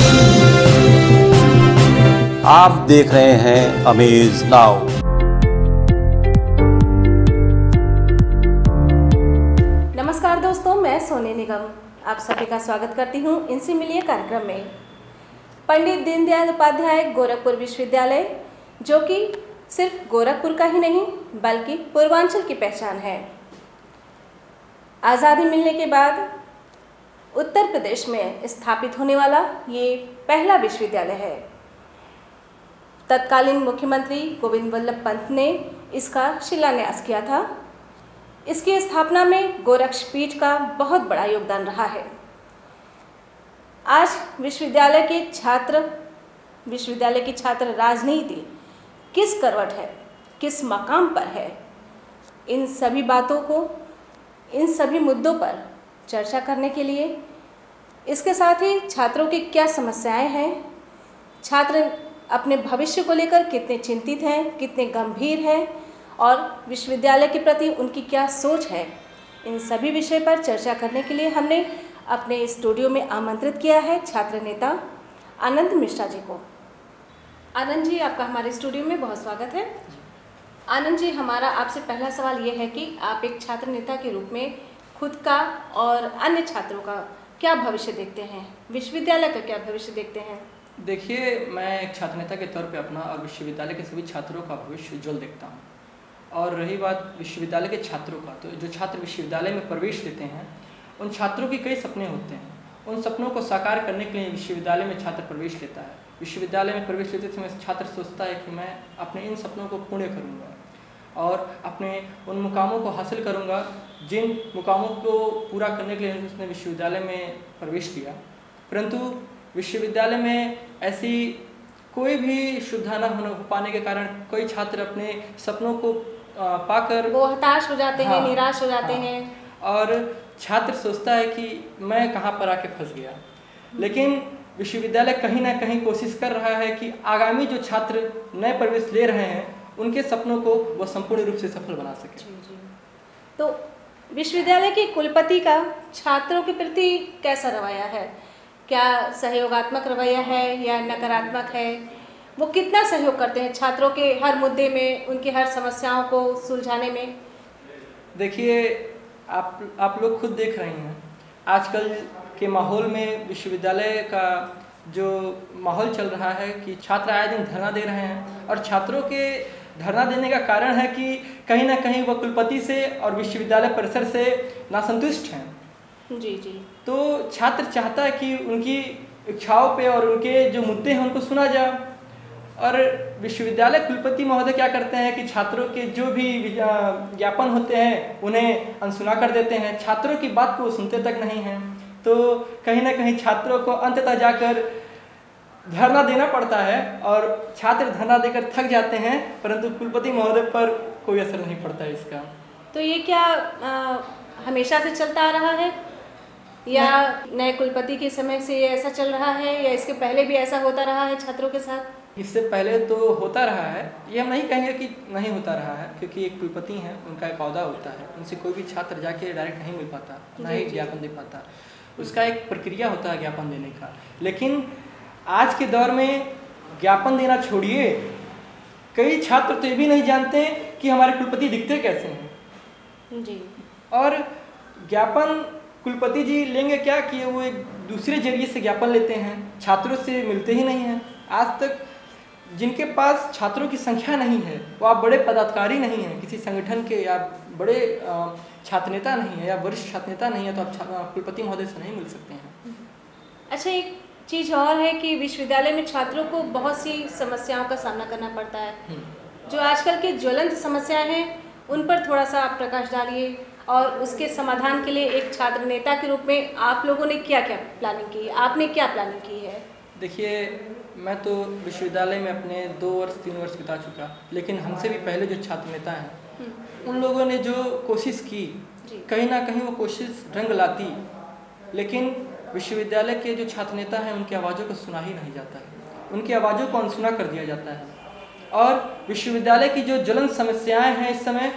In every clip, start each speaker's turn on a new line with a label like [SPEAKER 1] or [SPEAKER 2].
[SPEAKER 1] आप देख रहे हैं अमेज नाउ।
[SPEAKER 2] नमस्कार दोस्तों, मैं सोनी निगम आप सभी का स्वागत करती हूं इनसे मिलिए कार्यक्रम में। पंडित दीनदयाल उपाध्याय गोरखपुर विश्वविद्यालय, जो कि सिर्फ गोरखपुर का ही नहीं बल्कि पूर्वांचल की पहचान है। आज़ादी मिलने के बाद उत्तर प्रदेश में स्थापित होने वाला ये पहला विश्वविद्यालय है। तत्कालीन मुख्यमंत्री गोविंद वल्लभ पंत ने इसका शिलान्यास किया था। इसकी स्थापना में गोरक्षपीठ का बहुत बड़ा योगदान रहा है। आज विश्वविद्यालय की छात्र राजनीति किस करवट है, किस मकाम पर है, इन सभी बातों को, इन सभी मुद्दों पर चर्चा करने के लिए, इसके साथ ही छात्रों की क्या समस्याएं हैं, छात्र अपने भविष्य को लेकर कितने चिंतित हैं, कितने गंभीर हैं और विश्वविद्यालय के प्रति उनकी क्या सोच है, इन सभी विषय पर चर्चा करने के लिए हमने अपने स्टूडियो में आमंत्रित किया है छात्र नेता आनंद मिश्रा जी को। आनंद जी, आपका हमारे स्टूडियो में बहुत स्वागत है। आनंद जी, हमारा आपसे पहला सवाल ये है कि आप एक छात्र नेता के रूप में खुद का और अन्य छात्रों का क्या भविष्य देखते हैं, विश्वविद्यालय का क्या भविष्य देखते हैं?
[SPEAKER 3] देखिए, मैं एक छात्र नेता के तौर पे अपना और विश्वविद्यालय के सभी छात्रों का भविष्य उज्जवल देखता हूँ। और रही बात विश्वविद्यालय के छात्रों का, तो जो छात्र विश्वविद्यालय में प्रवेश लेते हैं उन छात्रों के कई सपने होते हैं। उन सपनों को साकार करने के लिए विश्वविद्यालय में छात्र प्रवेश लेता है। विश्वविद्यालय में प्रवेश लेते समय छात्र सोचता है कि मैं अपने इन सपनों को पूर्ण करूँगा और अपने उन मुकामों को हासिल करूँगा जिन मुकामों को पूरा करने के लिए उसने विश्वविद्यालय में प्रवेश लिया। परंतु विश्वविद्यालय में ऐसी कोई भी सुविधा न हो पाने के कारण कई छात्र अपने सपनों को पाकर
[SPEAKER 2] वो हताश हो जाते हैं, निराश हो जाते हैं
[SPEAKER 3] और छात्र सोचता है कि मैं कहाँ पर आके फंस गया। लेकिन विश्वविद्यालय कहीं ना कहीं कोशिश कर रहा है कि आगामी जो छात्र नए प्रवेश ले रहे हैं उनके सपनों को वह संपूर्ण रूप से सफल बना सके।
[SPEAKER 2] जी। तो विश्वविद्यालय के कुलपति का छात्रों के प्रति कैसा रवैया है? क्या सहयोगात्मक रवैया है या नकारात्मक है? वो कितना सहयोग करते हैं छात्रों के हर मुद्दे में, उनकी हर समस्याओं को सुलझाने में?
[SPEAKER 3] देखिए, आप लोग खुद देख रही हैं आजकल के माहौल में विश्वविद्यालय का जो माहौल चल रहा है कि छात्र आए दिन धरना दे रहे हैं और छात्रों के धरना देने का कारण है कि कहीं ना कहीं वह कुलपति से और विश्वविद्यालय परिसर से नासंतुष्ट हैं।
[SPEAKER 2] जी।
[SPEAKER 3] तो छात्र चाहता है कि उनकी इच्छाओं पे और उनके जो मुद्दे हैं उनको सुना जाए। और विश्वविद्यालय कुलपति महोदय क्या करते हैं कि छात्रों के जो भी ज्ञापन होते हैं उन्हें अनसुना कर देते हैं। छात्रों की बात को सुनते तक नहीं हैं। तो कहीं ना कहीं छात्रों को अंततः जाकर धरना देना पड़ता है और छात्र धरना देकर थक जाते हैं, परंतु कुलपति महोदय पर कोई असर नहीं पड़ता है इसका।
[SPEAKER 2] तो ये क्या हमेशा से चलता आ रहा है या नए कुलपति के समय से ये ऐसा चल रहा है या इसके पहले भी ऐसा होता रहा है छात्रों के साथ?
[SPEAKER 3] इससे पहले तो होता रहा है, ये हम नहीं कहेंगे कि नहीं होता रहा है, क्योंकि एक कुलपति हैं, उनका एक औहदा होता है, उनसे कोई भी छात्र जाके डायरेक्ट नहीं मिल पाता, ना ही ज्ञापन दे पाता। उसका एक प्रक्रिया होता है ज्ञापन देने का। लेकिन आज के दौर में ज्ञापन देना छोड़िए, कई छात्र तो ये भी नहीं जानते कि हमारे कुलपति दिखते कैसे हैं।
[SPEAKER 2] जी।
[SPEAKER 3] और ज्ञापन कुलपति जी लेंगे क्या कि वो एक दूसरे जरिए से ज्ञापन लेते हैं, छात्रों से मिलते ही नहीं हैं। आज तक जिनके पास छात्रों की संख्या नहीं है, वो आप बड़े पदाधिकारी नहीं हैं किसी संगठन के, या बड़े छात्र नेता नहीं है या वरिष्ठ छात्र नेता नहीं है, तो आप कुलपति महोदय से नहीं मिल सकते हैं।
[SPEAKER 2] अच्छा, एक चीज़ और है कि विश्वविद्यालय में छात्रों को बहुत सी समस्याओं का सामना करना पड़ता है। जो आजकल की ज्वलंत समस्याएं हैं उन पर थोड़ा सा आप प्रकाश डालिए और उसके समाधान के लिए एक छात्र नेता के रूप में आप लोगों ने क्या क्या प्लानिंग की, आपने क्या प्लानिंग की है?
[SPEAKER 3] देखिए, मैं तो विश्वविद्यालय में अपने 2 वर्ष 3 वर्ष बिता चुका, लेकिन हमसे भी पहले जो छात्र नेता हैं उन लोगों ने जो कोशिश की, कहीं ना कहीं वो कोशिश रंग लाती, लेकिन विश्वविद्यालय के जो छात्र नेता हैं उनकी आवाज़ों को सुना ही नहीं जाता है, उनकी आवाज़ों को अनसुना कर दिया जाता है। और विश्वविद्यालय की जो ज्वलंत समस्याएं हैं इस समय,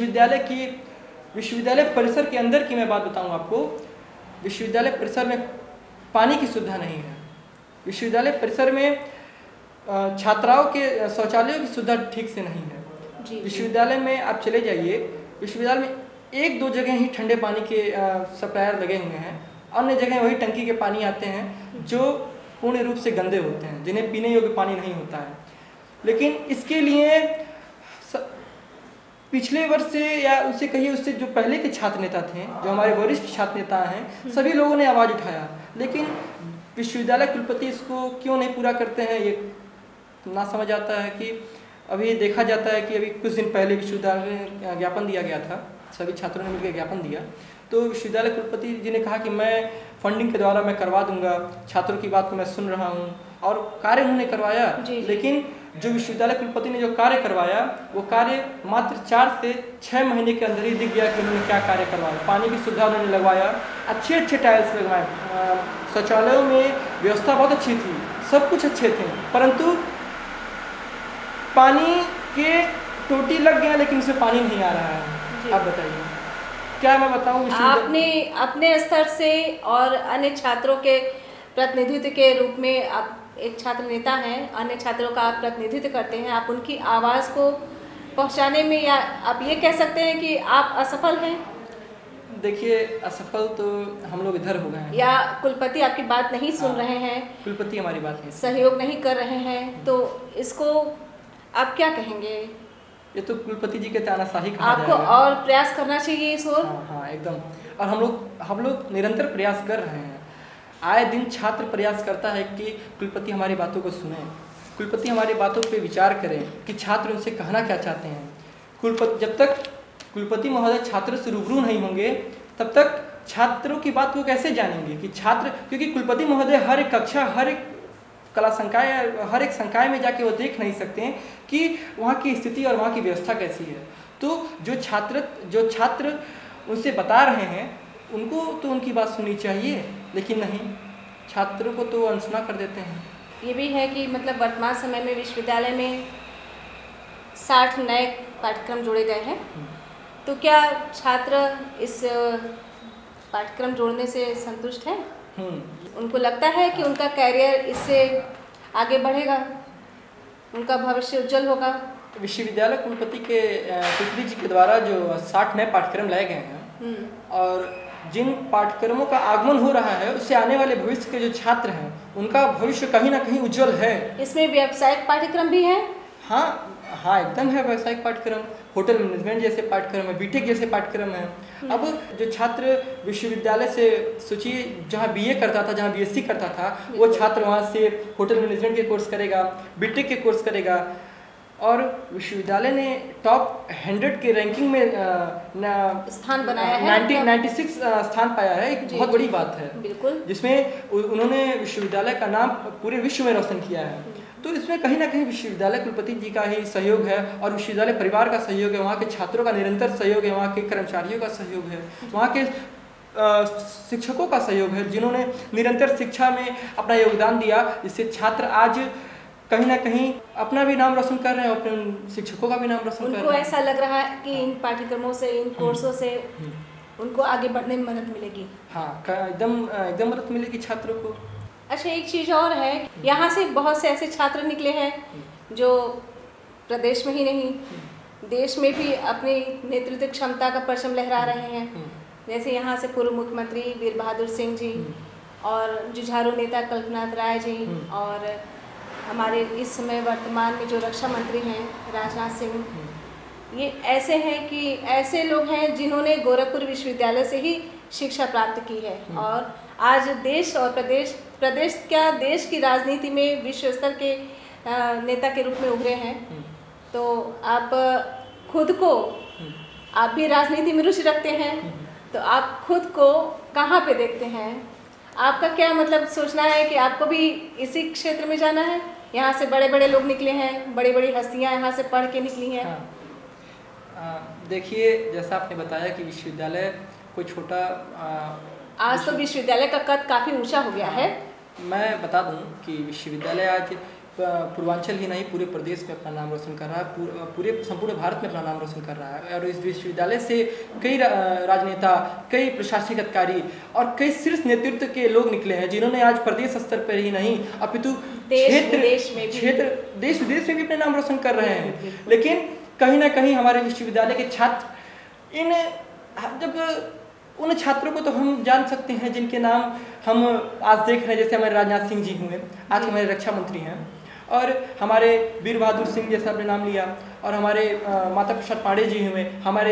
[SPEAKER 3] विश्वविद्यालय परिसर के अंदर की मैं बात बताऊं आपको, विश्वविद्यालय परिसर में पानी की सुविधा नहीं है, विश्वविद्यालय परिसर में छात्राओं के शौचालयों की सुविधा ठीक से नहीं है। विश्वविद्यालय में आप चले जाइए, विश्वविद्यालय में एक दो जगह ही ठंडे पानी के सप्लायर लगे हुए हैं, अन्य जगह वही टंकी के पानी आते हैं जो पूर्ण रूप से गंदे होते हैं, जिन्हें पीने योग्य पानी नहीं होता है। लेकिन इसके लिए पिछले वर्ष से या उससे कहिए उससे जो पहले के छात्र नेता थे, जो हमारे वरिष्ठ छात्र नेता हैं, सभी लोगों ने आवाज़ उठाया, लेकिन विश्वविद्यालय कुलपति इसको क्यों नहीं पूरा करते हैं ये ना समझ आता है। कि अभी देखा जाता है कि अभी कुछ दिन पहले विश्वविद्यालय में ज्ञापन दिया गया था, सभी छात्रों ने मिलकर ज्ञापन दिया, तो विश्वविद्यालय कुलपति जी ने कहा कि मैं फंडिंग के द्वारा मैं करवा दूंगा, छात्रों की बात को मैं सुन रहा हूं, और कार्य उन्होंने करवाया। लेकिन जो विश्वविद्यालय कुलपति ने जो कार्य करवाया वो कार्य मात्र 4 से 6 महीने के अंदर ही दिख गया कि उन्होंने क्या कार्य करवाया। पानी की सुविधा उन्होंने लगवाया, अच्छे टाइल्स लगवाए, शौचालयों में व्यवस्था बहुत अच्छी थी, सब कुछ अच्छे थे, परंतु पानी के टोटी लग गया लेकिन उसमें पानी नहीं आ रहा है। आप बताइए क्या मैं बताऊं।
[SPEAKER 2] आपने अपने स्तर से और अन्य छात्रों के प्रतिनिधित्व के रूप में आप एक छात्र नेता हैं, अन्य छात्रों का आप प्रतिनिधित्व करते हैं, आप उनकी आवाज़ को पहुंचाने में, या आप ये कह सकते हैं कि आप असफल हैं?
[SPEAKER 3] देखिए, असफल तो हम लोग इधर हो गए हैं,
[SPEAKER 2] या कुलपति आपकी बात नहीं सुन रहे हैं,
[SPEAKER 3] कुलपति हमारी बात नहीं
[SPEAKER 2] सहयोग नहीं कर रहे हैं, तो इसको आप क्या कहेंगे?
[SPEAKER 3] ये तो कुलपति जी के तानाशाही कहा
[SPEAKER 2] आपको
[SPEAKER 3] जाएगा।
[SPEAKER 2] और प्रयास करना चाहिए इस ओर।
[SPEAKER 3] हाँ एकदम, और हम लोग निरंतर प्रयास कर रहे हैं। आए दिन छात्र प्रयास करता है कि कुलपति हमारी बातों को सुने, कुलपति हमारी बातों पे विचार करें कि छात्र उनसे कहना क्या चाहते हैं। जब तक कुलपति महोदय छात्रों से रूबरू नहीं होंगे तब तक छात्रों की बात वो कैसे जानेंगे कि छात्र, क्योंकि कुलपति महोदय हर एक कक्षा, हर एक कला संकाय, हर एक संकाय में जाके वो देख नहीं सकते हैं कि वहाँ की स्थिति और वहाँ की व्यवस्था कैसी है। तो जो छात्र उनसे बता रहे हैं उनको तो उनकी बात सुननी चाहिए, लेकिन नहीं, छात्रों को तो अनसुना कर देते हैं।
[SPEAKER 2] ये भी है कि मतलब वर्तमान समय में विश्वविद्यालय में 60 नए पाठ्यक्रम जोड़े गए हैं, तो क्या छात्र इस पाठ्यक्रम जोड़ने से संतुष्ट हैं? उनको लगता है कि उनका कैरियर इससे आगे बढ़ेगा, उनका भविष्य उज्जवल होगा?
[SPEAKER 3] विश्वविद्यालय कुलपति जी के द्वारा जो 60 नए पाठ्यक्रम लाए गए हैं और जिन पाठ्यक्रमों का आगमन हो रहा है उससे आने वाले भविष्य के जो छात्र हैं उनका भविष्य कहीं ना कहीं उज्जवल है।
[SPEAKER 2] इसमें व्यावसायिक पाठ्यक्रम भी है?
[SPEAKER 3] हाँ एकदम है, व्यावसायिक पाठ्यक्रम, होटल मैनेजमेंट जैसे पाठ्यक्रम है, बीटेक जैसे पाठ्यक्रम है। अब जो छात्र विश्वविद्यालय से सोचिए, जहाँ बीए करता था, जहाँ बीएससी करता था, वो छात्र वहाँ से होटल मैनेजमेंट के कोर्स करेगा, बीटेक के कोर्स करेगा, और विश्वविद्यालय ने टॉप 100 के रैंकिंग में
[SPEAKER 2] स्थान बनाया है,
[SPEAKER 3] 96 स्थान पाया है। एक बहुत बड़ी बात है,
[SPEAKER 2] बिल्कुल,
[SPEAKER 3] जिसमें उन्होंने विश्वविद्यालय का नाम पूरे विश्व में रोशन किया है। तो इसमें कहीं ना कहीं विश्वविद्यालय कुलपति जी का ही सहयोग है, और विश्वविद्यालय परिवार का सहयोग है, वहाँ के छात्रों का निरंतर सहयोग है, वहाँ के कर्मचारियों का सहयोग है, वहाँ के शिक्षकों का सहयोग है, जिन्होंने निरंतर शिक्षा में अपना योगदान दिया, जिससे छात्र आज कहीं ना कहीं अपना भी नाम रोशन कर रहे हैं, अपने शिक्षकों का भी नाम रोशन कर रहे हैं।
[SPEAKER 2] उनको ऐसा लग रहा है कि इन पाठ्यक्रमों से, इन कोर्सों से उनको आगे बढ़ने में मदद मिलेगी।
[SPEAKER 3] हाँ एकदम मदद मिलेगी छात्रों को।
[SPEAKER 2] अच्छा, एक चीज़ और है, यहाँ से बहुत से ऐसे छात्र निकले हैं जो प्रदेश में ही नहीं देश में भी अपनी नेतृत्व क्षमता का परचम लहरा रहे हैं। जैसे यहाँ से पूर्व मुख्यमंत्री वीर बहादुर सिंह जी, और जुझारू नेता कल्पनाथ राय जी, और हमारे इस समय वर्तमान में जो रक्षा मंत्री हैं राजनाथ सिंह, ये ऐसे हैं कि ऐसे लोग हैं जिन्होंने गोरखपुर विश्वविद्यालय से ही शिक्षा प्राप्त की है, और आज देश और प्रदेश क्या देश की राजनीति में विश्व स्तर के नेता के रूप में उभरे हैं। तो आप खुद को, आप भी राजनीति में रुचि रखते हैं, तो आप खुद को कहाँ पे देखते हैं? आपका क्या मतलब सोचना है कि आपको भी इसी क्षेत्र में जाना है? यहाँ से बड़े बड़े लोग निकले हैं, बड़ी बड़ी हस्तियाँ यहाँ से पढ़ के निकली हैं।
[SPEAKER 3] देखिए, जैसा आपने बताया कि विश्वविद्यालय कोई छोटा,
[SPEAKER 2] आज तो विश्वविद्यालय का कद काफ़ी ऊंचा हो गया है।
[SPEAKER 3] मैं बता दूं कि विश्वविद्यालय आज पूर्वांचल ही नहीं पूरे प्रदेश में अपना नाम रोशन कर रहा है, पूरे संपूर्ण भारत में अपना नाम रोशन कर रहा है। और इस विश्वविद्यालय से कई राजनेता, कई प्रशासनिक अधिकारी और कई शीर्ष नेतृत्व के लोग निकले हैं, जिन्होंने आज प्रदेश स्तर पर ही नहीं अपितु देश विदेश में भी अपने नाम रोशन कर रहे हैं। लेकिन कहीं ना कहीं हमारे विश्वविद्यालय के छात्र जब उन छात्रों को तो हम जान सकते हैं जिनके नाम हम आज देख रहे हैं, जैसे हमारे राजनाथ सिंह जी हुए, आज हमारे रक्षा मंत्री हैं, और हमारे वीर बहादुर सिंह जैसा आपने नाम लिया, और हमारे माता प्रसाद पांडे जी हुए, हमारे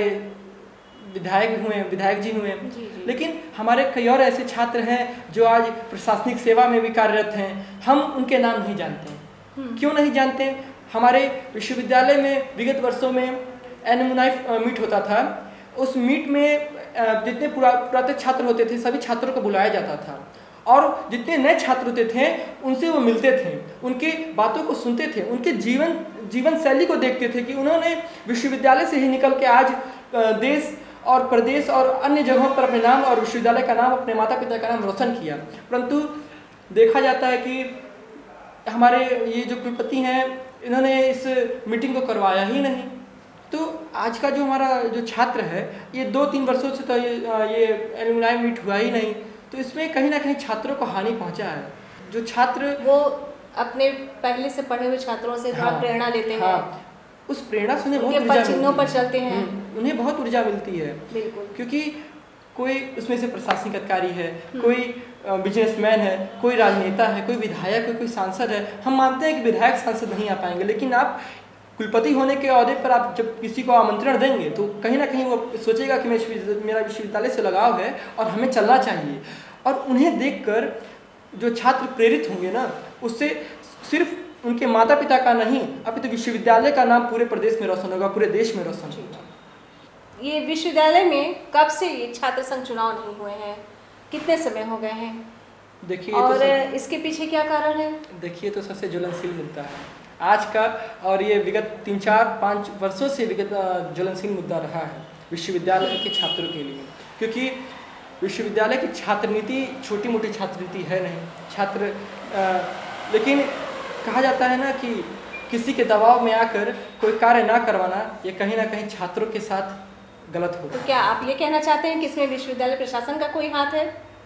[SPEAKER 3] विधायक जी हुए। लेकिन हमारे कई और ऐसे छात्र हैं जो आज प्रशासनिक सेवा में भी कार्यरत हैं, हम उनके नाम नहीं जानते। क्यों नहीं जानते? हमारे विश्वविद्यालय में विगत वर्षों में एलुमनाई मीट होता था। उस मीट में जितने पुरातन छात्र होते थे सभी छात्रों को बुलाया जाता था, और जितने नए छात्र होते थे उनसे वो मिलते थे, उनकी बातों को सुनते थे, उनके जीवन शैली को देखते थे कि उन्होंने विश्वविद्यालय से ही निकल के आज देश और प्रदेश और अन्य जगहों पर अपने नाम और विश्वविद्यालय का नाम, अपने माता पिता का नाम रोशन किया। परंतु देखा जाता है कि हमारे ये जो कुलपति हैं इन्होंने इस मीटिंग को करवाया ही नहीं। तो आज का जो हमारा जो छात्र है, ये 2-3 वर्षों से तो ये एलुमनाई मीट हुआ ही नहीं, तो इसमें कहीं ना कहीं छात्रों को हानि पहुंचा है। जो छात्र
[SPEAKER 2] वो अपने पहले से पढ़े हुए छात्रों से प्रेरणा लेते हैं,
[SPEAKER 3] उस प्रेरणा से उन्हें बहुत
[SPEAKER 2] ऊर्जा चिन्हों पर चलते हैं,
[SPEAKER 3] उन्हें बहुत ऊर्जा मिलती है।
[SPEAKER 2] बिल्कुल,
[SPEAKER 3] क्योंकि कोई उसमें से प्रशासनिक अधिकारी है, कोई बिजनेसमैन है, कोई राजनेता है, कोई विधायक है, कोई सांसद है। हम मानते हैं कि विधायक सांसद नहीं आ पाएंगे, लेकिन आप कुलपति होने के ओहदे पर आप जब किसी को आमंत्रण देंगे तो कहीं ना कहीं वो सोचेगा कि मेरा विश्वविद्यालय से लगाव है और हमें चलना चाहिए। और उन्हें देखकर जो छात्र प्रेरित होंगे ना, उससे सिर्फ उनके माता पिता का नहीं अपितु विश्वविद्यालय का नाम पूरे प्रदेश में रोशन होगा, पूरे देश में रोशन होगा।
[SPEAKER 2] ये विश्वविद्यालय में कब से ये छात्र संघ चुनाव नहीं हुए हैं, कितने समय हो गए हैं?
[SPEAKER 3] देखिए,
[SPEAKER 2] और इसके पीछे क्या कारण है?
[SPEAKER 3] देखिए, तो सबसे ज्वलनशील मुद्दा है आज का, और ये विगत 3-4-5 वर्षों से विगत ज्वलनशील मुद्दा रहा है विश्वविद्यालय के छात्रों के लिए। क्योंकि विश्वविद्यालय की छात्र नीति छोटी मोटी छात्र नीति है नहीं। लेकिन कहा जाता है ना कि किसी के दबाव में आकर कोई कार्य ना करवाना, ये कहीं ना कहीं छात्रों के साथ गलत होगा।
[SPEAKER 2] तो क्या आप ये कहना चाहते हैं कि इसमें विश्वविद्यालय प्रशासन का कोई हाथ है?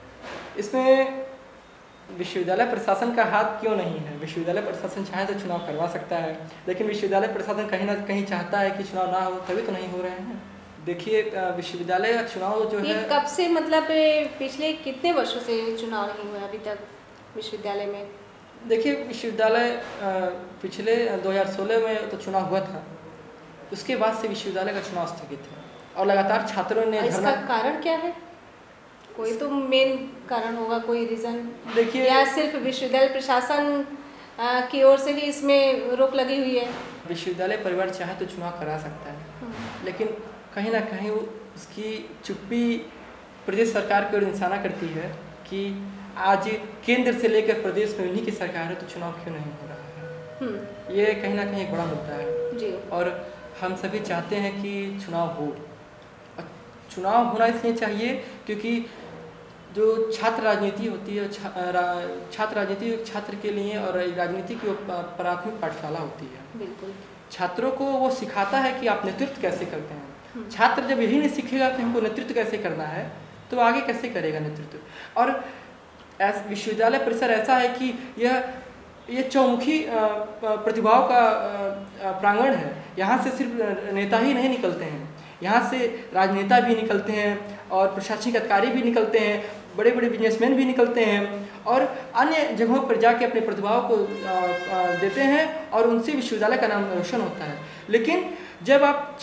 [SPEAKER 3] इसमें विश्वविद्यालय प्रशासन का हाथ क्यों नहीं है? विश्वविद्यालय प्रशासन चाहे तो चुनाव करवा सकता है, लेकिन विश्वविद्यालय प्रशासन कहीं ना कहीं चाहता है कि चुनाव ना हो, तभी तो नहीं हो रहे हैं। देखिए, विश्वविद्यालय का चुनाव जो है
[SPEAKER 2] कब से, मतलब पिछले कितने वर्षों से चुनाव नहीं हुआ अभी तक विश्वविद्यालय में?
[SPEAKER 3] देखिए, विश्वविद्यालय पिछले 2016 में तो चुनाव हुआ था, उसके बाद से विश्वविद्यालय का चुनाव स्थगित है और लगातार छात्रों ने
[SPEAKER 2] इसका कारण क्या है? कोई तो मेन कारण होगा, कोई रीजन?
[SPEAKER 3] देखिए,
[SPEAKER 2] या सिर्फ विश्वविद्यालय प्रशासन की ओर से ही इसमें रोक लगी हुई है?
[SPEAKER 3] विश्वविद्यालय परिवार चाहे तो चुनाव करा सकता है, लेकिन कहीं ना कहीं उसकी चुप्पी प्रदेश सरकार की ओर इंसाना करती है कि आज केंद्र से लेकर प्रदेश में उन्हीं की सरकार है, तो चुनाव क्यों नहीं हो रहा है। ये कहीं ना कहीं एक बड़ा मुद्दा है
[SPEAKER 2] जी।
[SPEAKER 3] और हम सभी चाहते हैं कि चुनाव हो। चुनाव होना इसलिए चाहिए क्योंकि जो छात्र राजनीति होती है, छात्र राजनीति छात्र के लिए और राजनीति की प्राथमिक पाठशाला होती है।
[SPEAKER 2] बिल्कुल।
[SPEAKER 3] छात्रों को वो सिखाता है कि आप नेतृत्व कैसे करते हैं। छात्र जब यही नहीं सीखेगा कि हमको नेतृत्व कैसे करना है, तो आगे कैसे करेगा नेतृत्व। और विश्वविद्यालय परिसर ऐसा है कि यह चौमुखी प्रतिभाओं का प्रांगण है। यहाँ से सिर्फ नेता ही नहीं निकलते हैं, यहाँ से राजनेता भी निकलते हैं और प्रशासनिक अधिकारी भी निकलते हैं, बड़े बड़े बिजनेसमैन भी निकलते हैं और अन्य जगहों पर जाके अपने प्रतिभाओं को देते हैं और उनसे विश्वविद्यालय का नाम रोशन होता है। लेकिन जब आप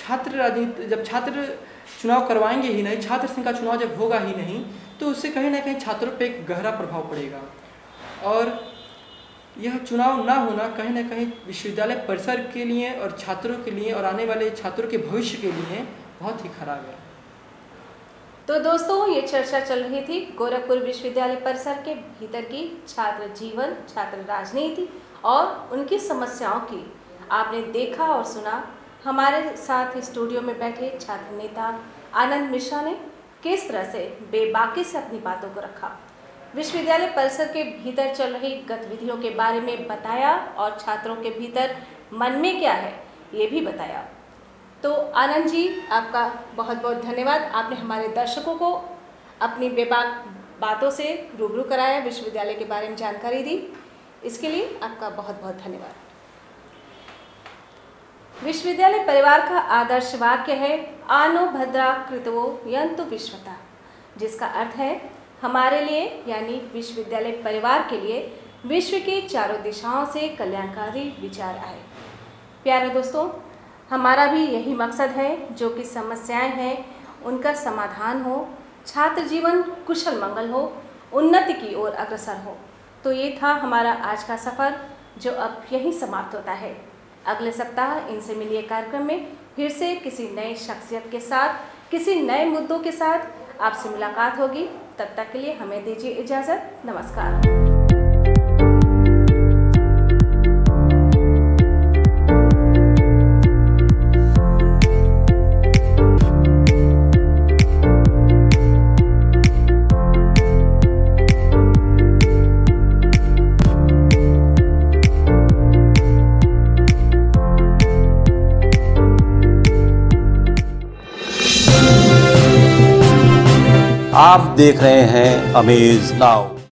[SPEAKER 3] छात्र चुनाव करवाएंगे ही नहीं, छात्र संघ का चुनाव जब होगा ही नहीं, तो उससे कहीं ना कहीं छात्रों पे एक गहरा प्रभाव पड़ेगा और यह चुनाव ना होना कहीं ना कहीं विश्वविद्यालय परिसर के लिए और छात्रों के लिए और आने वाले छात्रों के भविष्य के लिए बहुत ही खराब है।
[SPEAKER 2] तो दोस्तों, ये चर्चा चल रही थी गोरखपुर विश्वविद्यालय परिसर के भीतर की छात्र जीवन, छात्र राजनीति और उनकी समस्याओं की। आपने देखा और सुना हमारे साथ स्टूडियो में बैठे छात्र नेता आनंद मिश्रा ने किस तरह से बेबाकी से अपनी बातों को रखा। विश्वविद्यालय परिसर के भीतर चल रही गतिविधियों के बारे में बताया और छात्रों के भीतर मन में क्या है ये भी बताया। तो आनंद जी, आपका बहुत बहुत धन्यवाद। आपने हमारे दर्शकों को अपनी बेबाक बातों से रूबरू कराया, विश्वविद्यालय के बारे में जानकारी दी, इसके लिए आपका बहुत बहुत धन्यवाद। विश्वविद्यालय परिवार का आदर्श वाक्य है आनो भद्रा कृतवो यन्तु विश्वता, जिसका अर्थ है हमारे लिए यानी विश्वविद्यालय परिवार के लिए विश्व की चारों दिशाओं से कल्याणकारी विचार आए। प्यारे दोस्तों, हमारा भी यही मकसद है, जो कि समस्याएं हैं उनका समाधान हो, छात्र जीवन कुशल मंगल हो, उन्नति की ओर अग्रसर हो। तो ये था हमारा आज का सफ़र, जो अब यहीं समाप्त होता है। अगले सप्ताह इनसे मिलिए कार्यक्रम में फिर से किसी नई शख्सियत के साथ, किसी नए मुद्दों के साथ आपसे मुलाकात होगी। तब तक के लिए हमें दीजिए इजाज़त। नमस्कार।
[SPEAKER 1] आप देख रहे हैं अमेज नाउ।